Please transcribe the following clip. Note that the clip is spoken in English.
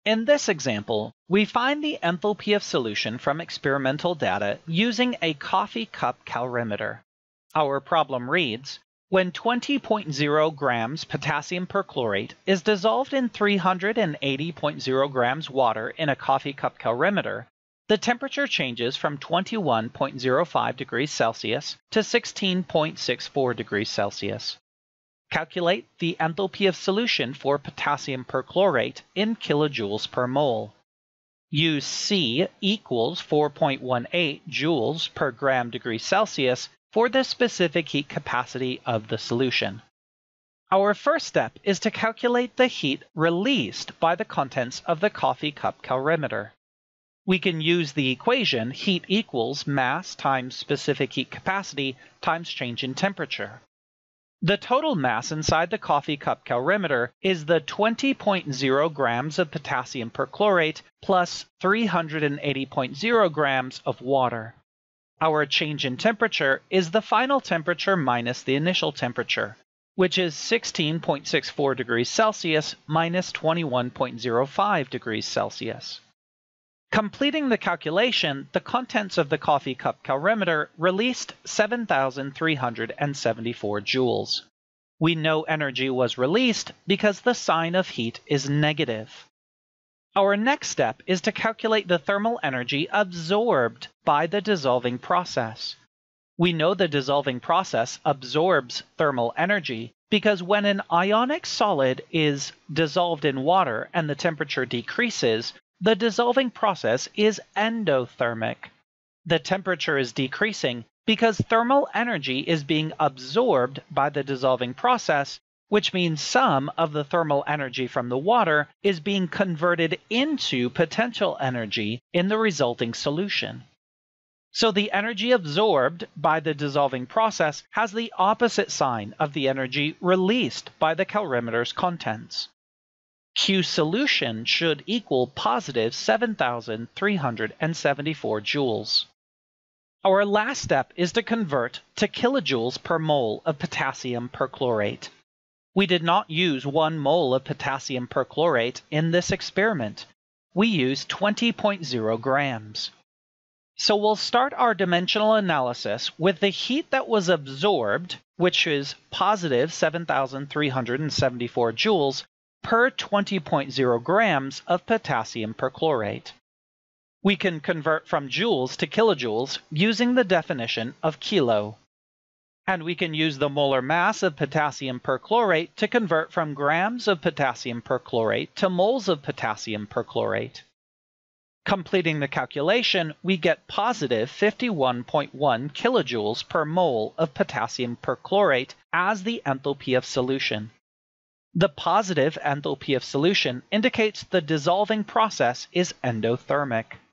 In this example, we find the enthalpy of solution from experimental data using a coffee cup calorimeter. Our problem reads, when 20.0 grams potassium perchlorate is dissolved in 380.0 grams water in a coffee cup calorimeter, the temperature changes from 21.05 degrees Celsius to 16.64 degrees Celsius. Calculate the enthalpy of solution for potassium perchlorate in kilojoules per mole. Use C equals 4.18 joules per gram degree Celsius for the specific heat capacity of the solution. Our first step is to calculate the heat released by the contents of the coffee cup calorimeter. We can use the equation heat equals mass times specific heat capacity times change in temperature. The total mass inside the coffee cup calorimeter is the 20.0 grams of potassium perchlorate plus 380.0 grams of water. Our change in temperature is the final temperature minus the initial temperature, which is 16.64 degrees Celsius minus 21.05 degrees Celsius. Completing the calculation, the contents of the coffee cup calorimeter released 7,374 joules. We know energy was released because the sign of heat is negative. Our next step is to calculate the thermal energy absorbed by the dissolving process. We know the dissolving process absorbs thermal energy because when an ionic solid is dissolved in water and the temperature decreases, the dissolving process is endothermic. The temperature is decreasing because thermal energy is being absorbed by the dissolving process, which means some of the thermal energy from the water is being converted into potential energy in the resulting solution. So the energy absorbed by the dissolving process has the opposite sign of the energy released by the calorimeter's contents. Q solution should equal positive 7,374 joules. Our last step is to convert to kilojoules per mole of potassium perchlorate. We did not use 1 mole of potassium perchlorate in this experiment. We used 20.0 grams. So we'll start our dimensional analysis with the heat that was absorbed, which is positive 7,374 joules, per 20.0 grams of potassium perchlorate. We can convert from joules to kilojoules using the definition of kilo. And we can use the molar mass of potassium perchlorate to convert from grams of potassium perchlorate to moles of potassium perchlorate. Completing the calculation, we get positive 51.1 kilojoules per mole of potassium perchlorate as the enthalpy of solution. The positive enthalpy of solution indicates the dissolving process is endothermic.